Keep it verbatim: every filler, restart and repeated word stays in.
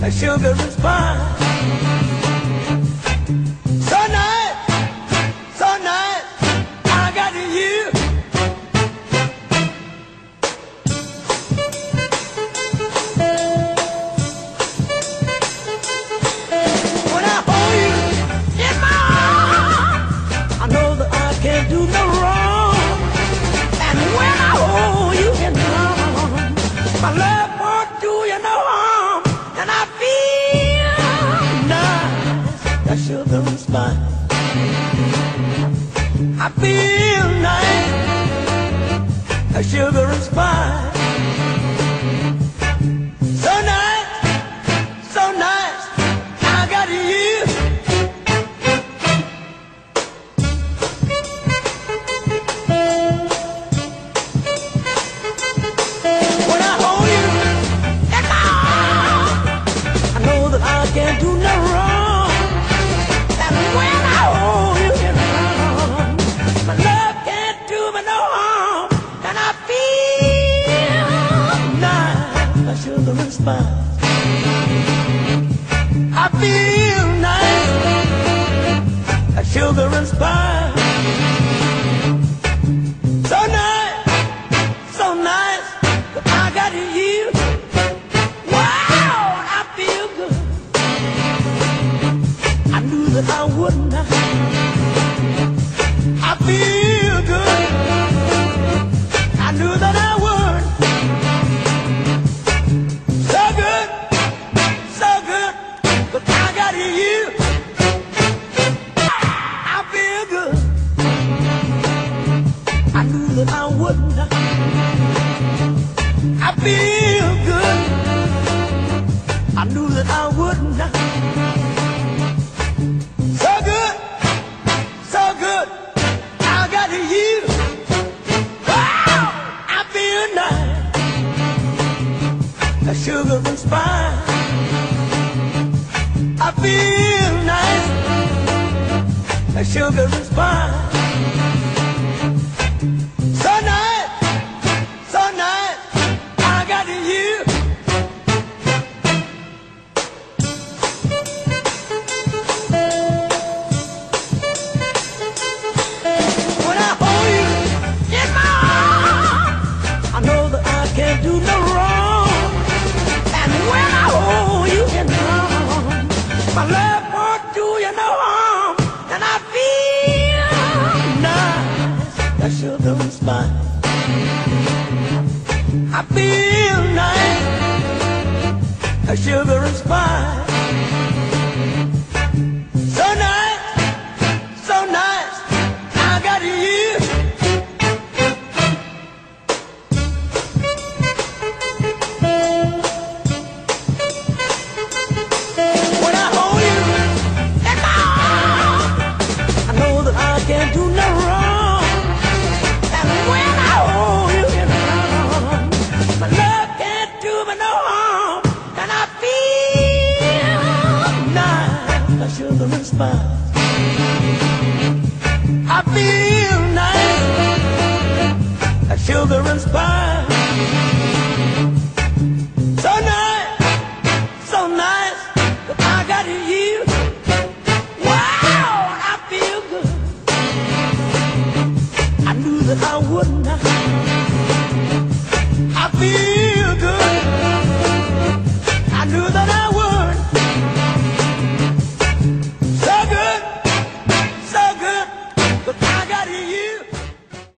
a sugar and spice. So nice, so nice, I got you. When I hold you in my arms, I know that I can't do no wrong. And when I hold you in my arms, my love won't do you no harm. And I feel nice, that sugar and spice. I feel nice, that sugar and spice. So nice, so nice, I got you. When I hold you in my arms, I know that I can't do no wrong. And when I hold you in my arms, my love can't do me no harm. And I feel nice, like sugar and spice. I feel nice, like sugar and spice. So nice, so nice, that I got you. Wow, I feel good. I knew that I wouldn't. I feel good. I knew that I would. So good, so good, but I got you. I feel good. I knew that I wouldn't. I feel good. I knew that I wouldn't. So good, so good, I got you. Wow, I feel nice, a sugar and spice. I feel nice, a sugar and spice. So nice, so nice, I got you. When I hold you in my arms, I know that I can't do no wrong. And when I hold you in my arms, my love won't do you no harm. And I feel nice, that sugar and spice. I feel nice, that sugar and spice. So nice, so nice, I got you. When I hold you in my arms, I know that I can't do no wrong. And when I hold you in my arms, my love can't do me no harm. And I feel nice, like sugar and spice. I feel nice, like sugar and spice.